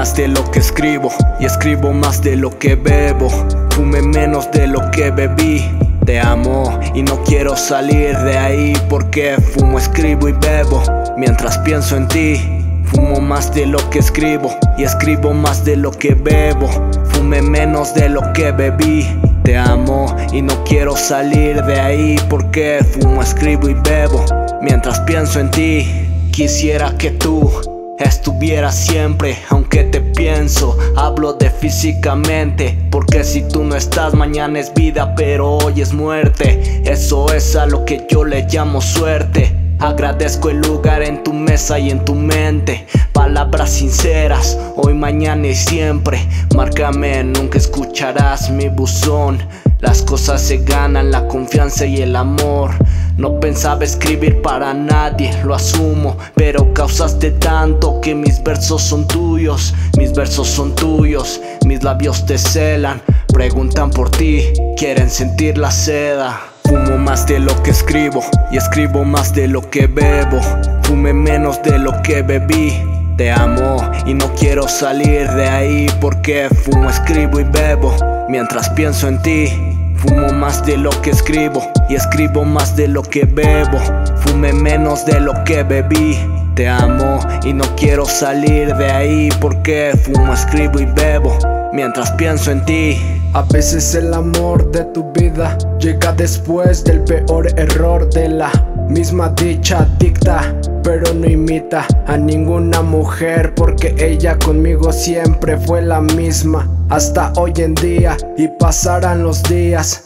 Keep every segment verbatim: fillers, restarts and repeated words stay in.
más de lo que escribo y escribo más de lo que bebo. Fume menos de lo que bebí. Te amo y no quiero salir de ahí porque fumo, escribo y bebo mientras pienso en ti. Fumo más de lo que escribo y escribo más de lo que bebo. Fume menos de lo que bebí. Te amo y no quiero salir de ahí porque fumo, escribo y bebo mientras pienso en ti. Quisiera que tú estuvieras siempre, aunque te pienso. Hablo de físicamente, porque si tú no estás, mañana es vida, pero hoy es muerte. Eso es a lo que yo le llamo suerte. Agradezco el lugar en tu mesa y en tu mente. Palabras sinceras, hoy, mañana y siempre. Márcame, nunca escucharás mi buzón. Las cosas se ganan, la confianza y el amor. No pensaba escribir para nadie, lo asumo, pero causaste tanto que mis versos son tuyos. Mis versos son tuyos, mis labios te celan. Preguntan por ti, quieren sentir la seda. Fumo más de lo que escribo y escribo más de lo que bebo. Fume menos de lo que bebí. Te amo y no quiero salir de ahí porque fumo, escribo y bebo mientras pienso en ti. Fumo más de lo que escribo y escribo más de lo que bebo. Fume menos de lo que bebí. Te amo y no quiero salir de ahí porque fumo, escribo y bebo mientras pienso en ti. A veces el amor de tu vida llega después del peor error de la misma dicha dicta, pero no imita a ninguna mujer porque ella conmigo siempre fue la misma hasta hoy en día. Y pasarán los días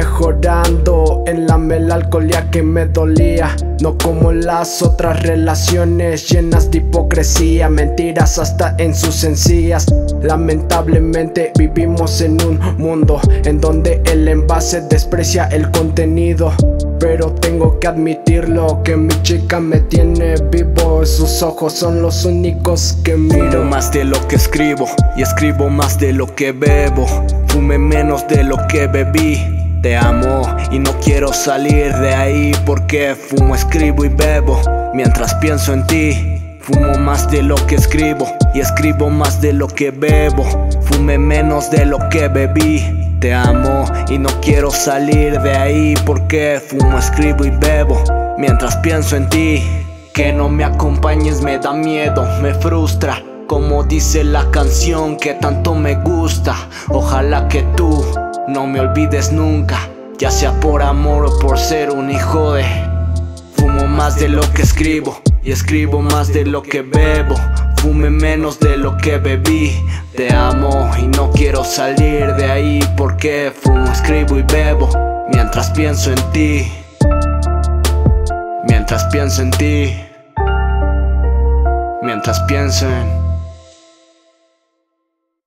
mejorando en la melancolía que me dolía. No como las otras relaciones llenas de hipocresía, mentiras hasta en sus encías. Lamentablemente vivimos en un mundo en donde el envase desprecia el contenido, pero tengo que admitirlo que mi chica me tiene vivo. Sus ojos son los únicos que miro. Fumo más de lo que escribo y escribo más de lo que bebo. Fume menos de lo que bebí. Te amo y no quiero salir de ahí porque fumo, escribo y bebo mientras pienso en ti. Fumo más de lo que escribo y escribo más de lo que bebo. Fume menos de lo que bebí. Te amo y no quiero salir de ahí porque fumo, escribo y bebo mientras pienso en ti. Que no me acompañes me da miedo, me frustra, como dice la canción que tanto me gusta. Ojalá que tú no me olvides nunca, ya sea por amor o por ser un hijo de. Fumo más de lo que escribo y escribo más de lo que bebo. Fume menos de lo que bebí. Te amo y no quiero salir de ahí porque fumo, escribo y bebo mientras pienso en ti. Mientras pienso en ti. Mientras pienso en